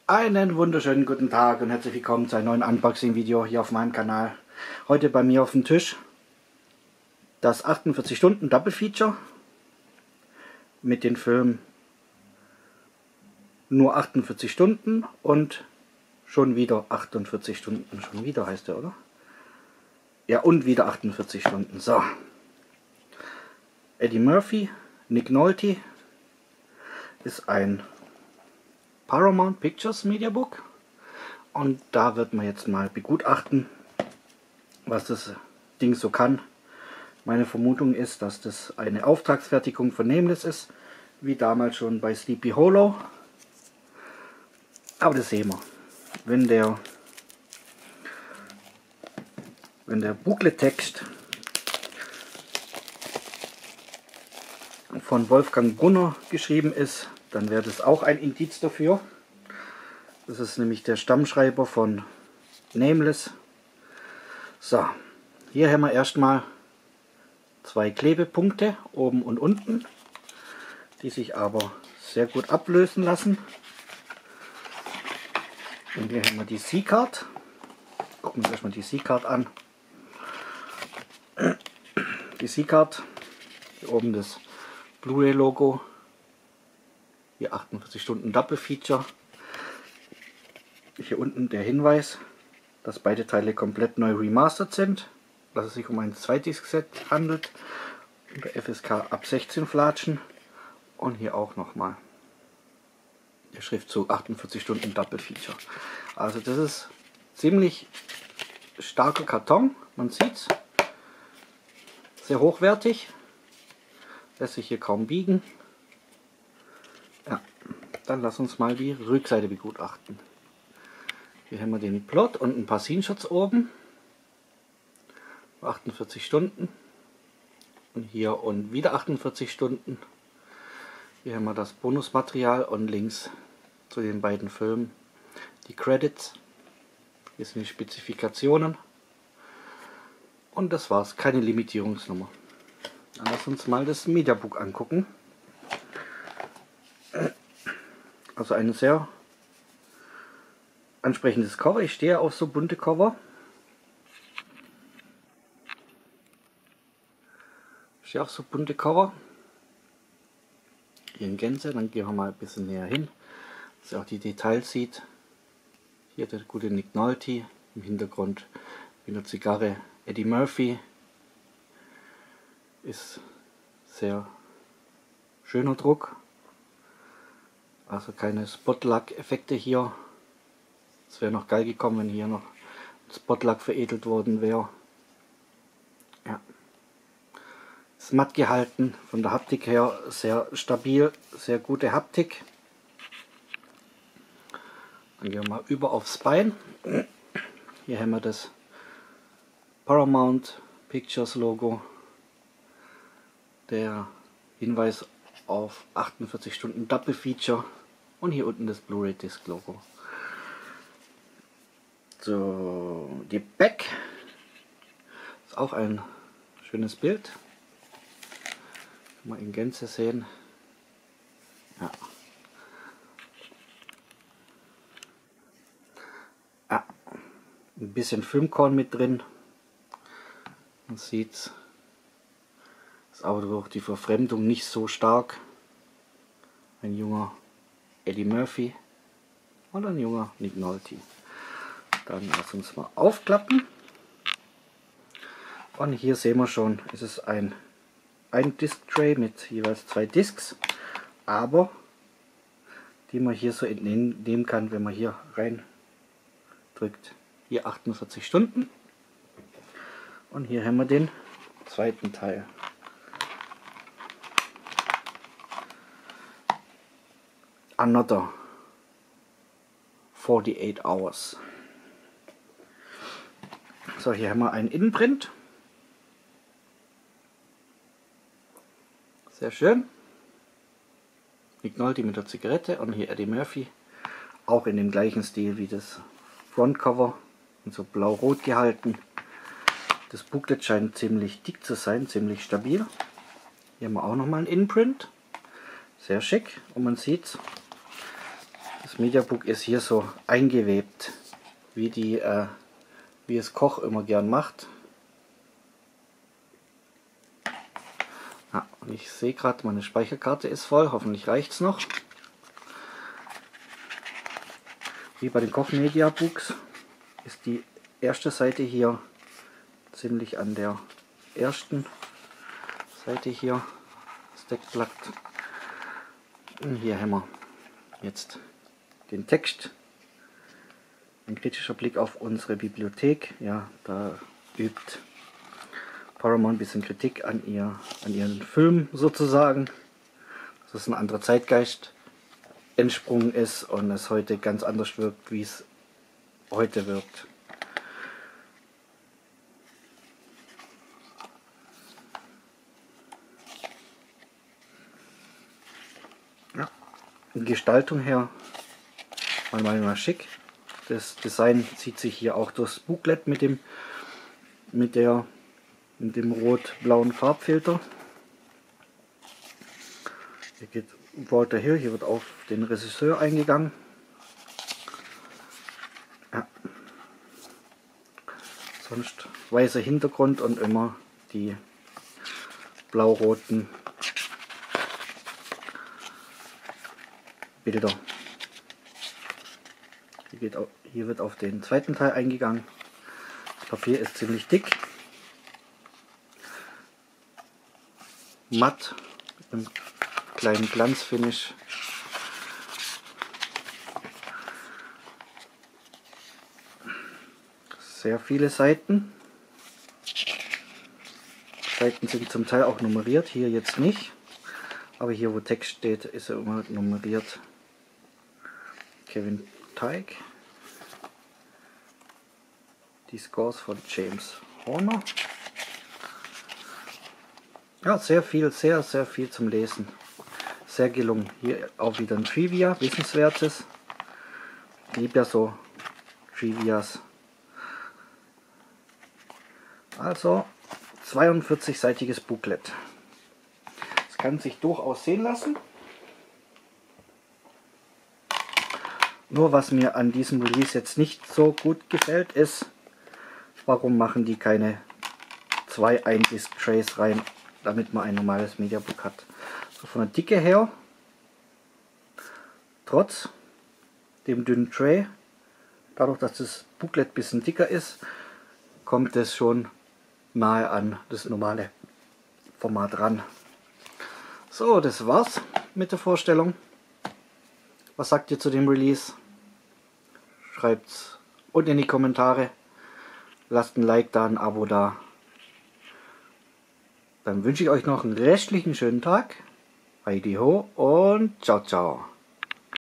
Einen wunderschönen guten Tag und herzlich willkommen zu einem neuen Unboxing-Video hier auf meinem Kanal. Heute bei mir auf dem Tisch das 48 Stunden Double Feature mit den Filmen Nur 48 Stunden und Schon wieder 48 Stunden. Schon wieder heißt der, oder? Ja, und wieder 48 Stunden. So. Eddie Murphy, Nick Nolte ist ein Paramount Pictures Mediabook und da wird man jetzt mal begutachten, was das Ding so kann. Meine Vermutung ist, dass das eine Auftragsfertigung von Nameless ist, wie damals schon bei Sleepy Hollow. Aber das sehen wir. Wenn der Booklet-Text von Wolfgang Brunner geschrieben ist, dann wäre das auch ein Indiz dafür. Das ist nämlich der Stammschreiber von Nameless. So, hier haben wir erstmal zwei Klebepunkte oben und unten, die sich aber sehr gut ablösen lassen. Und hier haben wir die C-Card. Gucken wir uns erstmal die C-Card an. Die C-Card, hier oben das Blu-ray-Logo. Hier 48 Stunden Double Feature. Hier unten der Hinweis, dass beide Teile komplett neu remastered sind, dass es sich um ein 2-Disc-Set handelt, unter FSK ab 16 Flatschen. Und hier auch nochmal der Schriftzug 48 Stunden Double Feature. Also das ist ziemlich starker Karton, man sieht's, sehr hochwertig, lässt sich hier kaum biegen. Ja, dann lass uns mal die Rückseite begutachten. Hier haben wir den Plot und ein paar Screenshots oben. 48 Stunden. Und hier und wieder 48 Stunden. Hier haben wir das Bonusmaterial und links zu den beiden Filmen die Credits. Hier sind die Spezifikationen. Und das war's, keine Limitierungsnummer. Dann lass uns mal das Mediabook angucken. Also ein sehr ansprechendes Cover. Ich stehe auf so bunte Cover. Hier in Gänze, dann gehen wir mal ein bisschen näher hin, dass ihr auch die Details sieht. Hier der gute Nick Nolte, im Hintergrund mit der Zigarre Eddie Murphy. Ist sehr schöner Druck, also keine Spotlack-Effekte hier. Es wäre noch geil gekommen, wenn hier noch Spotlack veredelt worden wäre. Ja. Ist matt gehalten, von der Haptik her sehr stabil, sehr gute Haptik. Dann gehen wir mal über aufs Bein. Hier haben wir das Paramount Pictures Logo. Der Hinweis auf 48 Stunden Double Feature und hier unten das Blu-ray Disc Logo. So, die Back ist auch ein schönes Bild. Mal in Gänze sehen. Ja. Ja. Ein bisschen Filmkorn mit drin. Man sieht, ist aber durch die Verfremdung nicht so stark. Ein junger Eddie Murphy oder ein junger Nick Nolte. Dann lass uns mal aufklappen. Und hier sehen wir schon, es ist ein Disc-Tray mit jeweils 2 Discs, aber die man hier so entnehmen kann, wenn man hier rein drückt. Hier 48 Stunden. Und hier haben wir den zweiten Teil. Another 48 Hours. So, hier haben wir einen Innenprint. Sehr schön. Nick Nolte mit der Zigarette und hier Eddie Murphy. Auch in dem gleichen Stil wie das Frontcover. Und so blau-rot gehalten. Das Booklet scheint ziemlich dick zu sein, ziemlich stabil. Hier haben wir auch nochmal einen Innenprint. Sehr schick. Und man sieht, das Mediabook ist hier so eingewebt, wie es Koch immer gern macht. Ja, und ich sehe gerade, meine Speicherkarte ist voll, hoffentlich reicht es noch. Wie bei den Koch Mediabooks ist die erste Seite hier ziemlich an der ersten Seite hier Stackplagt. Und hier haben wir jetzt den Text. Ein kritischer Blick auf unsere Bibliothek. Ja, da übt Paramount ein bisschen Kritik an ihren Film sozusagen. Dass es ein anderer Zeitgeist entsprungen ist und es heute ganz anders wirkt, wie es heute wirkt. Ja, in Gestaltung her meiner Meinung nach schick. Das Design zieht sich hier auch durchs Booklet mit dem rot-blauen Farbfilter. Hier geht Walter Hill, hier wird auf den Regisseur eingegangen. Ja. Sonst weißer Hintergrund und immer die blau-roten Bilder. Hier wird auf den zweiten Teil eingegangen. Das Papier ist ziemlich dick, matt, mit einem kleinen Glanzfinish. Sehr viele Seiten. Seiten sind zum Teil auch nummeriert, hier jetzt nicht. Aber hier wo Text steht, ist er immer nummeriert. Kevin Teig. Die Scores von James Horner. Ja, sehr viel zum Lesen. Sehr gelungen. Hier auch wieder ein Trivia, Wissenswertes. Ich liebe ja so Trivias. Also 42-seitiges Booklet. Das kann sich durchaus sehen lassen. Nur was mir an diesem Release jetzt nicht so gut gefällt ist, warum machen die keine 2 1-Disc-Trays rein, damit man ein normales Mediabook hat. So von der Dicke her, trotz dem dünnen Tray, dadurch dass das Booklet ein bisschen dicker ist, kommt es schon nahe an das normale Format ran. So, das war's mit der Vorstellung. Was sagt ihr zu dem Release? Schreibt's unten in die Kommentare. Lasst ein Like da, ein Abo da. Dann wünsche ich euch noch einen restlichen schönen Tag. Heidi ho und ciao, ciao.